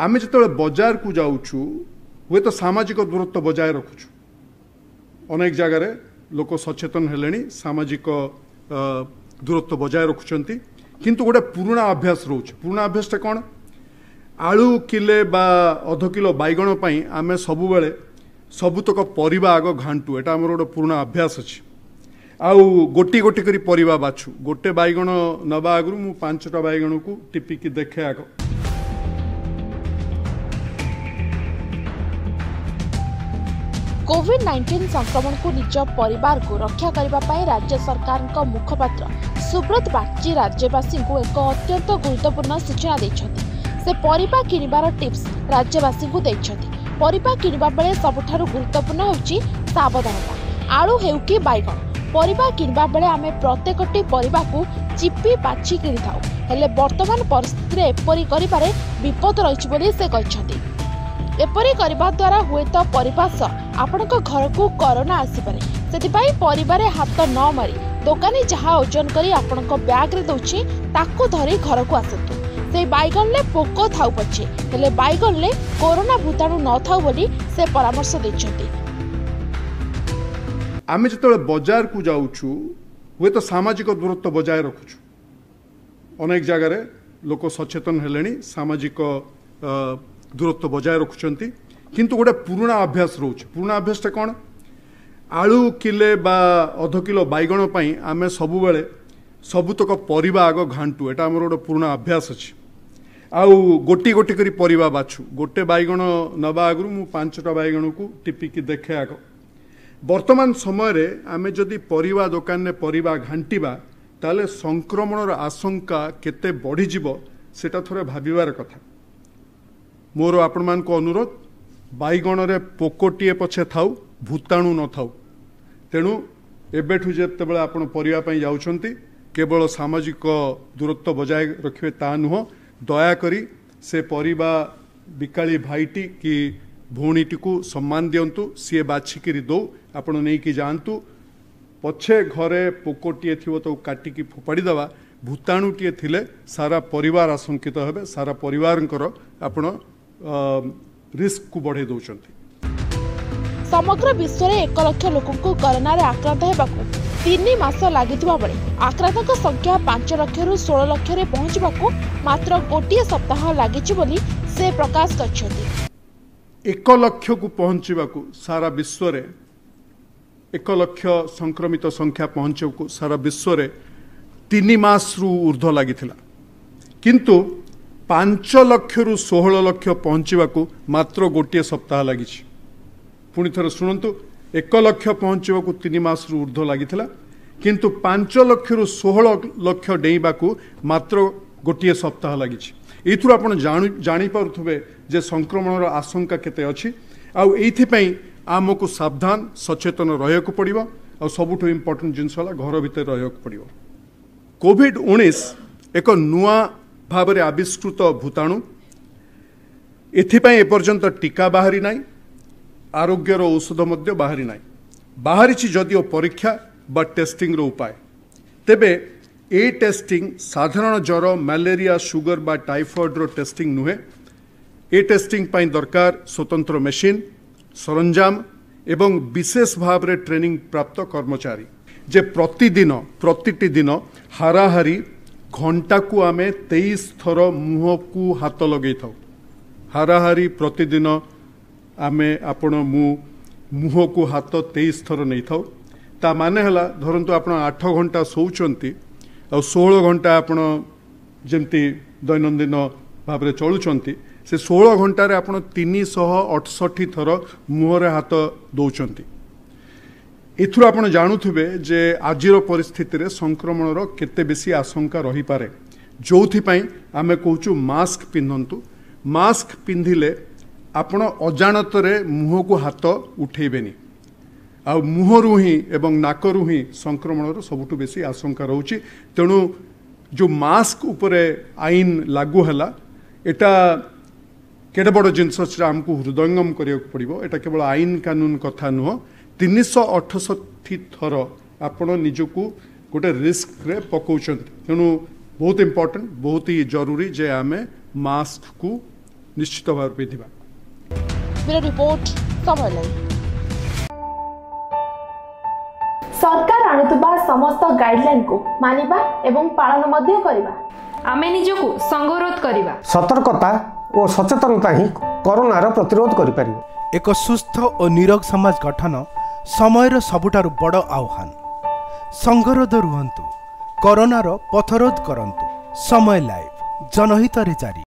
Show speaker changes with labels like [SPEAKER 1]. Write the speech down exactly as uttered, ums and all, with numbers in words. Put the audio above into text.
[SPEAKER 1] आमे जो बजार को जाऊँ हुए तो सामाजिक दूरत्व बजाय रखुचु अनेक जगार लोक सचेतन हेले सामाजिक दूरत्व बजाय रखुंट किंतु गोटे पुराना अभ्यास रोचे पुराना अभ्यासटा कौन आलू किले बा अध किलो बैगण पर आम सब बेले सबुतक परिबा आग घांटू एटा आमर गोटे पुराना अभ्यास अच्छी आउ गोटी गोटी करी परिबा बाछु गोटे बैगण नबा आगु मु पांचटा बैगण को टिपिकी देखे आग
[SPEAKER 2] कोविड नाइंटीन संक्रमण को निज परिवार को रक्षा करने राज्य सरकार का मुखपात्र सुब्रत बागची राज्यवासी को एक अत्यंत गुरुत्वपूर्ण सूचना देछथि से परिबा किनिबार टिप्स राज्यवासी को देछथि परिबा किनिबा बेले सबुठारु गुरुत्वपूर्ण होछि सावधानता आलू हेउ कि बैगण परिबा किनिबा बेले आमे प्रत्येकटी परिबा को चिपी बाछि किनि थाउ हेले वर्तमान परिस्थिति रे एपरि करिबारे विपद रहिछि बोली से कहछथि एपरि करबा द्वारा हुए तो परिपास आपनक घर को कोरोना आसीपारे सेतिपाई परिबारे हाथ न मारी दोकानी जहाँ ओजन करी आपनक बैग रे दउछि ताकू धरी घर को आसतु से बैगन ले पोको थाउ पछे हेले बैगन ले कोरोना भूताणु न थाउ बोली से परामर्श दैछथि
[SPEAKER 1] आमे जो बजार को जाऊँ हुए तो सामाजिक दूरत्व बजाय रखुचु अनेक जगार लोक सचेतन हेले सामाजिक दूरत्व बजाय रखुंट किंतु गोटे पुराना अभ्यास रोचे पुराना अभ्यासटा कौन आलू किले बा अध किलो बैगण पर आम सब बेले सबुतक परिबा आग घांटू एटा आमर गोटे पुराना अभ्यास अच्छी आउ गोटी गोटी करी परिबा बाछु गोटे बैगण नबा आगु मु पांचटा बैगण को टिपिकी देखे आग वर्तमान समय रे आमे जदि परिबा दुकान ने परिबा घांटिबा ताले संक्रमणर आशंका केते बढ़ी जिवो सेटा थोड़े भाबिबार कथा मोर आपण मान को अनुरोध बैगण रे पोकोटीए पछे थाउ भूताणु न थाउ तेणु एबेठु जेतेबेले आपण परिबा पई जाउछंती केवल सामाजिक दूरत्व बजाय रखिबे ता नुह दया करी से परिबा बिकाली भाईटी कि भौणीटी को सम्मान दियंतु सी बाछिकी दो आपण नहीं कि जानतु पछे घरे पोकोटीए थिवो तो काटिकी फोपाड़ी दवा भूताणुटीए थिले सारा परिवार आशंकित हेबे सारा परिवारंकर आपण रिस्क को बढ़े दउचंती
[SPEAKER 2] समग्र विश्व रे एक लाख लोक को कोरोना रे आक्रांत हेबाकू तीन मास लागिथिबा बेले आक्रांतक संख्या पांच लाख रु सोलह लाख रे पहुंचबाकू मात्र गोटिए सप्ताह लागिछि बोली से प्रकाश करछथि
[SPEAKER 1] एक लाख को पहुंचबाकू सारा विश्व रे एक लाख संक्रमित संख्या पहुंचबाकू सारा विश्व रे तीन मास रु ऊर्ध्व लागिथिला किंतु पांच लाख रु सोलह लाख पहुंचबाकू मात्र गोटिए सप्ताह लागिछि पुणी थर शुणु एक लाख पहुंचबाकू तीन मास रु ऊर्ध्व लागिथिला किंतु पांच लाख रु सोलह लाख डेइबाकू मात्र गोटिए सप्ताह लागिछि एथुर आपण जानि पारुथबे जे संक्रमणर आशंका केते अछि आउ एइथिपई आमको सावधान सचेतन रहयको पड़िबो आ सबुठो इम्पोर्टेंट जिंस वाला घर भितर रहयको पड़िबो कोविड उन्नीस एक नुआ भाव आविष्कृत भूताणु एथिपई एपर्यंत टीका बाहरी नाई आरोग्यर औषध मध्य बाहरी नाई बाहरी जदिओ परीक्षा बा टेस्टिंग रो उपाय तेबे ए टेस्टिंग साधारण ज्वर मलेरिया सुगर बा टाइफॉइड रो टेस्टिंग नुहे ए टेस्टिंग पाई दरकार स्वतंत्र मेशिन सरंजाम एवं विशेष भाव रे ट्रेनिंग प्राप्त कर्मचारी जे प्रतिदिन प्रतिटी दिन हाराहारी घंटा को आमे तेईस थर मुह को हाथ लगे था हाराहारी प्रतिदिन आमे आपण मु मुह को हाथ तेईस थर नहीं था ता माने हला धरंतु आपण आठ घंटा सोचंती आ सोलह घंटा आपण जेमती दैनंदिन भाव रे चलुचंती से सोलह घंटा रे आपण तीन सौ अड़सठ थर मुहरे हाथ दौचंती एथुर आपण जानुथिबे जे आजिर परिस्थिति रे संक्रमण रो केते बेसी आशंका रही पारे जोथि पई आमे कहूचु मास्क पिंधंतु मास्क पिंधिले आपण अजाणत रे मुह को हाथ उठेबेनी आ मुहरु ही एवं नाकरु ही संक्रमण रो सबुठु बेसी आशंका रहउची तेणु जो मास्क उपरे आईन लागू हला एटा केडे बड़ जिनस आमको हृदयंगम करिया पड़िबो एटा केवल आईन कानून कथा नुह तीन सौ अठसठी थर आपण निजको गोटे रिस्क रे पकाउछंती तेणु बहुत इंपोर्टेंट बहुत ही जरूरी जे आमे मास्क को निश्चित भाव पिंधिबा।
[SPEAKER 2] ब्यूरो रिपोर्ट समय लाइव। सरकार आणुतबा समस्त गाइडलाइन को मानिबा एवं पालन मध्य करिबा।
[SPEAKER 3] आमे निजको संगरोध करिबा।
[SPEAKER 4] सतर्कता और सचेतनता ही कोरोनार प्रतिरोध करि पारिबो।
[SPEAKER 5] एक सुस्थ और निरोग समाज गठन समयर सबुठारु बड़ आह्वान। संगरोध रुहंतु, कोरोनार पथरोध करंतु। समय लाइव जनहित रे जारी।